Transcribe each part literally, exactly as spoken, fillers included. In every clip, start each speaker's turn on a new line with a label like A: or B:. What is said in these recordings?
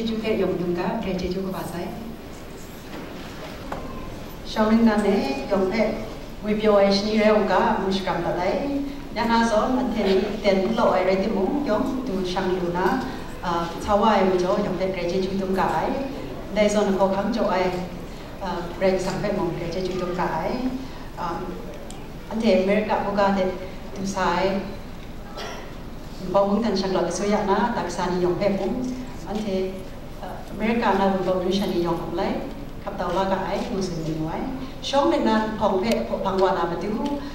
A: chú phép dùng dùng cá để chế chú của bà say sau nên ta này dùng phép vì biểu ấy như thế ông cá muốn cầm tại đấy nhà na gió mình thì tiền lộ ấy thì muốn giống từ sang lưu na sau ai mới cho dùng phép để chế chú dùng cá đây do nó khó khăn chỗ ấy để sang phép mong để chế chú dùng cá anh thì America của ta thì từ sai bao muốn thành sang lọt số dạng na đặc sản dùng phép cũng anh thì America là một vùng núi sản dùng không lấy khắp tàu la cái một sự nhiều ấy sống nên là phòng phép phòng hòa nào mà tiêu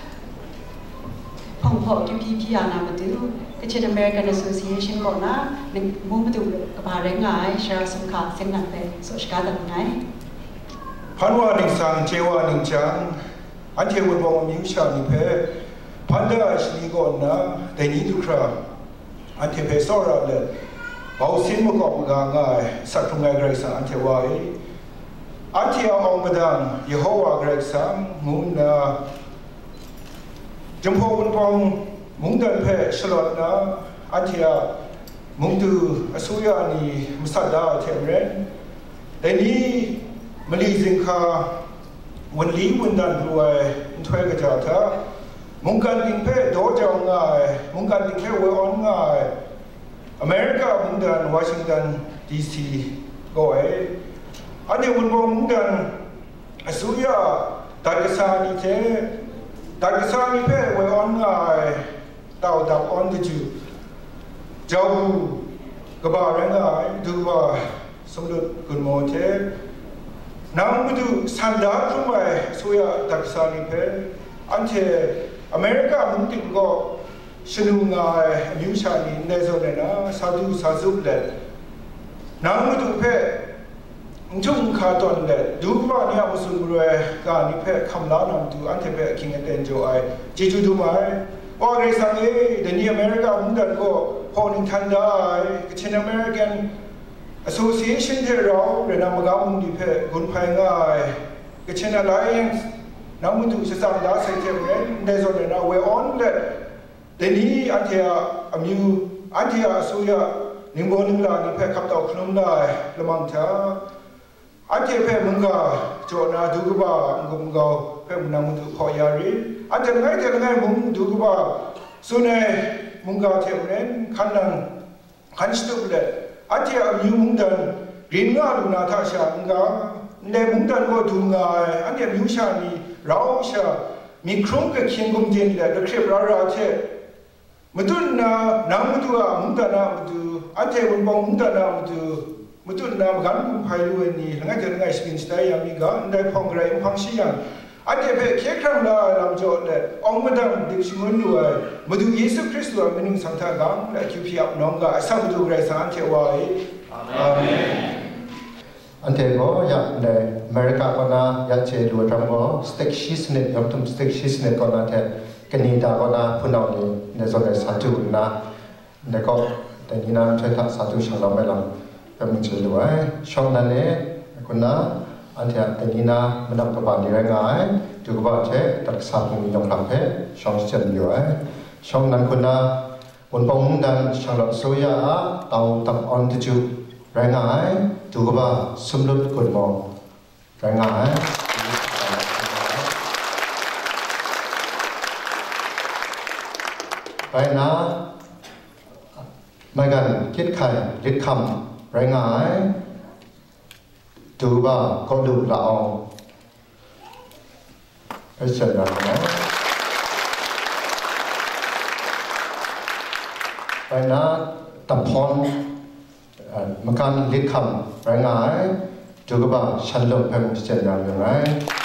A: phòng phổ U P P nào mà tiêu cái trên American Association của nó mình muốn mà tiêu các bà rèn ngài share some card xem ngành về số cả tầng này
B: Phan Hoa Ninh Sang Chế Hoa Ninh Chang anh theo một vòng những sản như thế Phan Đa Sĩ Gòn na để nhìn được ra anh theo về sau ra là bảo xin một cọng gà ngài sát trong ngày ngày sáng anh theo vậy anh theo ông bà đàn Yehovah ngày sáng muốn na trong hôm vòng muốn đàn phê shalot na anh theo muốn từ Asuya ni Masada theo rèn để ní Malaysiaวันลีวันดันรวยถอยกระจายท่ามุงการดิ้งเพศโดจางง่ายมุงการดิ้งเพศเวอร์ง่ายอเมริกามุงดันวอชิงตันดีซีก็ไอ้อันนี้วันบงมุงดันสุริยะตากษานิเทตากษานิเพศเวอร์ง่ายดาวดับอันดิจูเจ้ากบาเรื่องง่ายดูว่าสมดุลกุลโมเทน้ำมันดูสันดาทุ่มไปสุยาตักษานิเพอันเทอเมริกามุ่งติงก็สนุกง่ายมิวชานีในโซนนั้นสาธุสาธุเลยน้ำมันดูเพจุ่มขาตอนเลยดูว่าเนี่ยมุสลิมรวยการนิเพคำลาน้ำดูอันเทเพคิงเอเดนโจไอจีจูดูไหมว่าเรื่องสังเกตเดี๋ยวนี้อเมริกามุ่งดันก็พอนิ่งทันได้ก็เช่นอเมริกันAssociation ที่เราเรียนมาการมุ่งดีเพศคนภายง่ายก็เช่นอะไรอย่างน้ำมันถูกสื่อสารได้ใส่เทมเรนในส่วนนั้นเวออนเลยเดี๋ยวนี้อันที่อามิวอันที่อาสุยาหนึ่งบนหนึ่งล้านดีเพศขับต่อขนมได้ละมังเถอะอันที่เพศมึงก็โจนาดูกบ้ามึงก็เพศมึงน้ำมันถูกพอยารีอันที่ไงที่ไงมึงดูกบ้าส่วนในมึงก็เทมเรนขันนังขันสตุกเลยอันที่อามิวมุงดันเรียนงานดูนาท่าชามึงก็ในมุงดันก็ดูง่ายอันที่มิวชานีเราชามีโครงกับเขียนกงเจนเลยเราเขียนราราเทมาตุนนาน้ำมาตัวมุงดันนามาตัวอันที่วันบองมุงดันนามาตัวมาตุนนามากันกุมภายลุยนี่หลังจากนั้นไงสปินสไตล์ยังมีกันได้พองไรพองเสียงอันที่เพื่อเขียนครั้งละลำโจทย์เลยองมาดังดิบชิมุนด้วยมาดูเยซูคริสต์ว่ามันนึงสังทากังและคิวพีอับน้องก็สัมดูไรสันเทวายอาเมนอันเทก็อยากในอเมริกาก็น่าอยากเจอดูจังก็สเต็กชีสเน็ตยอมทุ่มสเต็กชีสเน็ตก็น่าเทกันนี่ดาก็น่าพูดเอานี่ในส่วนในสาธุนะในก็แต่นี่นะช่วยทักสาธุช่างเราไม่ลำก็มีเจอด้วยช่องนั้นเนี่ยคนน่าอันที่แต่นี่นะมันนำตัวบ้านดีง่ายดูกว่าเช่ตัดสาธุยองหลังเพช่องเช่นอยู่ไอ้ช่องนั้นคนน่าบนปงดันช่างหลังสุยาเตาตับอันที่จูแรงงานดูกว่าสมดุลกุลมองแรงงานไปนะไม่กันคิดใครคิดคำแรงงานดูว่าก็ดูละอองไปเสร็จแล้วนะไปนะตับพรมันการเรียกคำแรงงานจูกบ่าฉันลงเพิ่มเจนอย่างไร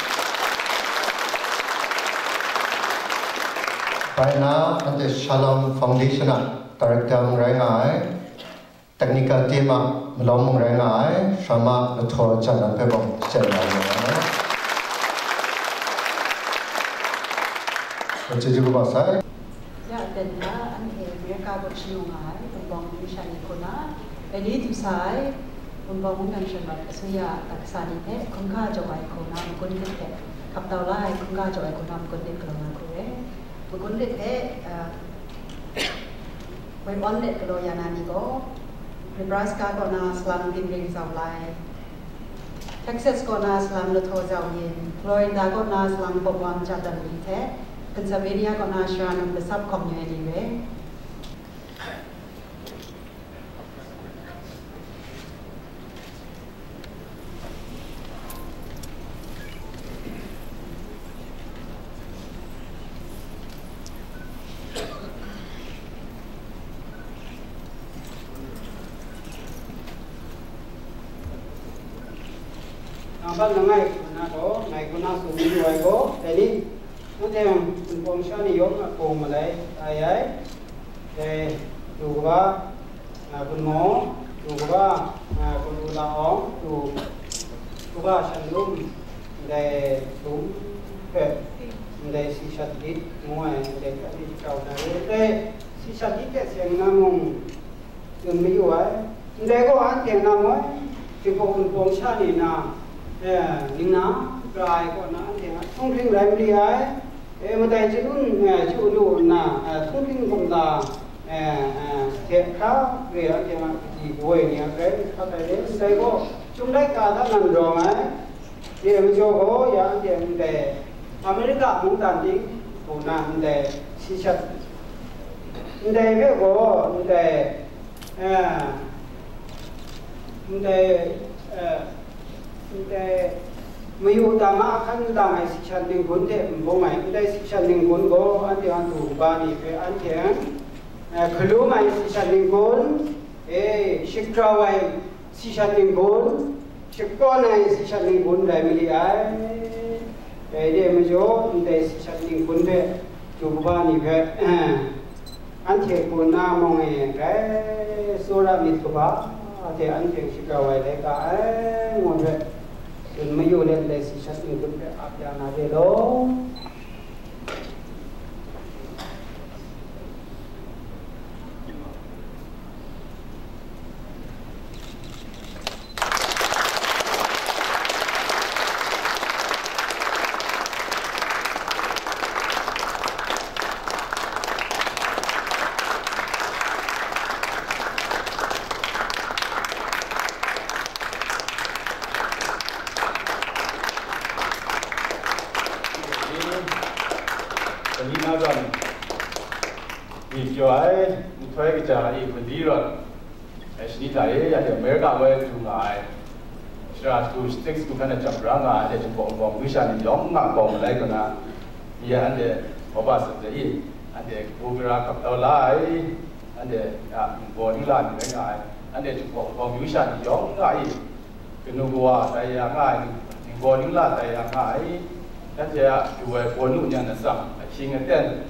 B: ไปนะอันเดชลอมฟาวเดชั่นตรักดังแรงงานเทคนิคเตรียมมาล้อมแรงงานสามารถละทอจันทร์เพิ่มเจนอย่างไรมันจะจูกบ่าใช่
A: อยากเป็นนะอันเอเมริกาบชิวงานเป็นบองมิชันนิโคนาอันนี้ทุกสายคนบอกว่าเงินฉันแบบสุยาตักษานิเพศคุณค่าจะไว้คนน้ำคนเด็กขับเตาไล่คุณค่าจะไว้คนน้ำคนเด็กกลางวันคนเด็กคนเด็กเอ๊ะไปวันเด็กกลอยานานิโก้ Nebraska ก็น่าสลัมดิมริงเจ้าไล Texas ก็น่าสลัมลุทโฮเจ้าเย็น Florida ก็น่าสลัมปกวังจัดดันดีแท้ Pennsylvania ก็น่าชรานุประสับคอมมูนิตี้เว
C: บ้านง่ายนะก็ง่ายก็น่าสูงด้วยก็แต่นี่นั่นเองคุณพงษ์ชานิยมโกงมาเลยไอ้ไอ้แต่ดูว่าคุณหมอดูว่าคุณดูลาอ๋องดูดูว่าฉันลุ่มได้ลุ่มเกิดได้สิชัดดิมวยได้อดีตเก่าได้ได้สิชัดดิแค่เสียงน้ำมงยังไม่อยู่ไอ้ได้ก็อันเสียงน้ำมวยที่พวกคุณพงษ์ชานี่นะเออลิงน้ำกลายก็น้ำเสียงทุ่งทิ้งไรไม่ได้เออมาแต่จะรุ่นเออชูดูนะเออทุ่งทิ้งคงตาเออเออเสียข้าวเรียกยังที่บวยเนี่ยเกรงเข้าไปเล่นได้ก็จุ่มได้การทั้งนั้นรองไอ้เดี๋ยวมันโจโหอย่างเดี๋ยวมันแต่อเมริกามุ่งตามจริงกูน่ามันแต่สิชัดมันแต่เพื่อก็มันแต่เออมันแต่เออแต่ไม่อยู่ตามมาขั้นตามไอ้สิชันหนึ่งคนเดียวผมไม่ได้สิชันหนึ่งคนก็อันเดียวอันถูกบ้านนี่เป็นอันเดียวขลุ่มไอ้สิชันหนึ่งคนเอ้ชิคกราวไอ้สิชันหนึ่งคนชิคก้อนไอ้สิชันหนึ่งคนได้ไม่ได้ไอ้เดี๋ยวมันโจ้ได้สิชันหนึ่งคนเป็นถูกบ้านนี่เป็นอันเดียวคนน้ามองไอ้แก่สุรามิตรบ้าแต่อันเดียวชิคกราวไอ้ได้ก็ไอ้หมดเลยจนไม่อยู่เล่นได้สิชัดหนึ่งคนเป็นอาบยานาเดโล
D: tu kana chabranga de bom bom wisha ni yong ma bom lai kana ya ande oba sa de ande program kap tau lai ande ya bo ni la ni ngai ande chu bom bom wisha ni yong ngai kenu wa dai ya ngai ni bo ni la dai ya ngai dan ja du we bo nu nya na sa ching aten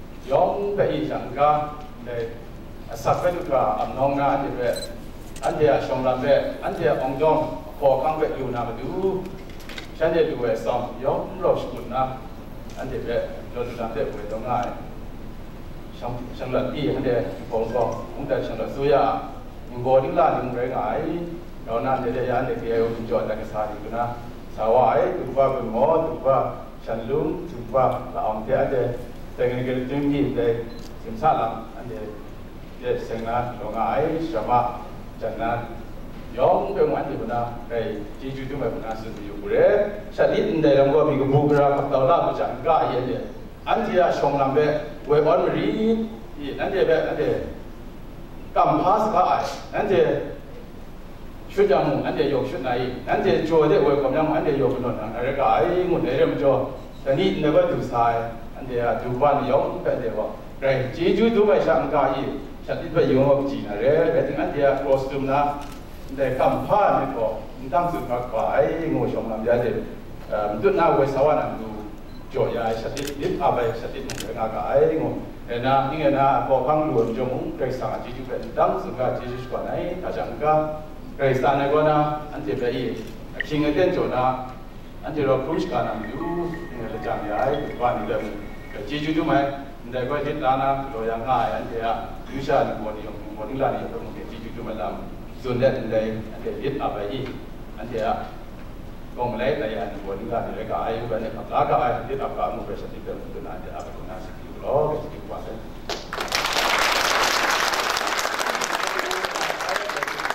D: yong pe i sang ka de sa pe tu ka am nong na de be ande ya shong la be ande ya ong dongพอข้างเวทอยู่นะมาดูฉันจะดูเวทสองยอมรอสกุลนะอันเดียวเราดูตามเด็กเวทตรงไหนช่างช่างหลักที่อันเดียวผมก็ผมแต่ช่างหลักสุยาหนึ่งบอดิ้งล่าหนึ่งเรื่องไหนเรานั่นเดี๋ยวยันเดี๋ยวเดี๋ยวจุดจอดแต่กษาดีกันนะสาวไอ้ถูกว่าเป็นหมอถูกว่าฉันลุงถูกว่าเราเอาเดี๋ยวเดี๋ยวแต่เงินเกินจริงที่เดี๋ยวสินสาลังอันเดียวเดี๋ยวเสียงนะตรงไหนสมาจันนั้นยอมเป็นวันที่บุญนาไอ้จีจูดูไม่บุญนาสุดอยู่เลยฉันนี่ในเรื่องก็มีกบุกราขับตาวลาบุจังก้าเย็นเลยอันที่อาชงลำเบะเวออนรีอันที่เบะอันที่กำพาสก้าอันที่ชุดยามุอันที่ยกชุดไหนอันที่โจเดเวกำยังอันที่ยกนนท์อะไรก็ไอ้หมดในเรื่องโจแต่นี่ในวันดูสายอันที่ดูวันยอมเป็นเดียวไอ้จีจูดูไม่ช่างก้าอีฉันนี่ไปยอมจีนอะไรแต่ถึงอันที่ครอสตูมนะในคำพานี่ก็ตั้งสุดมากกว่าไอ้งูชมลำยาเด็ดดุนน้าเวสวรรค์ดูโจยาสติดิบอาไปสติมุ่งเรื่องอะไรไอ้งูเอ็นะนี่นะพอฟังรวมจมูกใครสั่งจีจูเป็นตั้งสุดก็จีจูกว่าไหนถ้าจังก็ใครสั่งในก็นะอันที่ไปอีชิงเงินโจนะอันที่เราพูดกันนะดูนี่เราจังยาไอ้ว่านี่เรื่องจีจูดูไหมในก็จิตลานะเรายังง่ายอันที่อ่ะยูชาหนึ่งวันนี้วันนี้ลานี่เราต้องจีจูดูมาแล้วส่วนเด็กในอันเดียยึดอะไรอีอันเดียกองเล็กในอันบนนี้ก็ในกายอยู่ในกับลากายยึดอับการมุขสติเป็นตัวนั้นจะอับคุณาสติอยู่ล้อสติกว่าเลย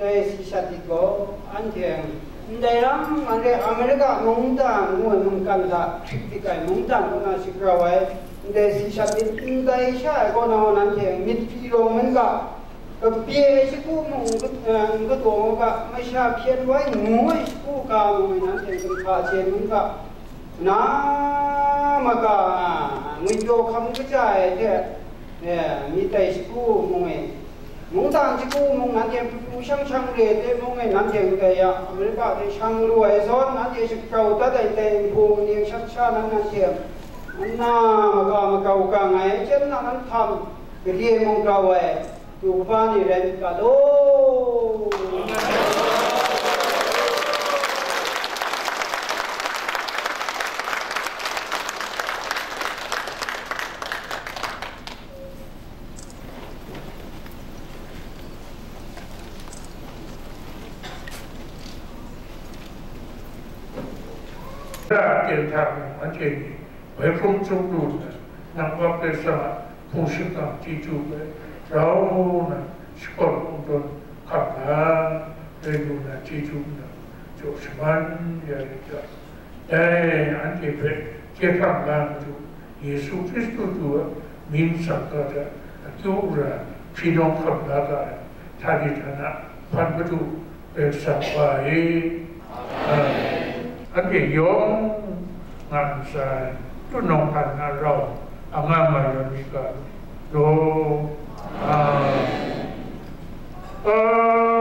C: đây si sát đi có anh thiền đây lắm anh đây America mong tang ngồi mong cần ta thì cái mong tang của nó sẽ ra vậy đây si sát đi đây sai có nào anh thiền mít phi lô mình cả cái bia sĩ cũ mong cái cái đồ cả mấy sao phiền vậy ngồi cũ cả ngồi anh thiền cũng khá chén mình cả na mà cả người vô không cái trái thế nè mi tay sĩ cũ mong ấy mong tang sĩ cũ mong anh thiền phụ sang sang để thế mong ấy anh thiền cái à mình bảo thì sang ruồi gió anh thiền sẽ cầu tất đại tay phụ niệm sắc xa anh thiền na mà cả mà cầu cả ngày chân anh thầm cái gì mong cầu vậy chủ phan thì lên cả đô
E: ra tiền thằng anh chị với không trong đủ nằm vào cái sao không sức cảm chi chủ đấy rau là còn ông tuần khắp cả đây luôn là chi chủ là chỗ sman vậy đó đây anh chị phải chia thằng làm chủ Giêsu Christus chúa min sắc cả cứu ra phi đông khắp cả thay đi thằng nào phan bất tu để sáng bài anh chị giống ngàn sai tu nông hành na rau ang amay ramika do ah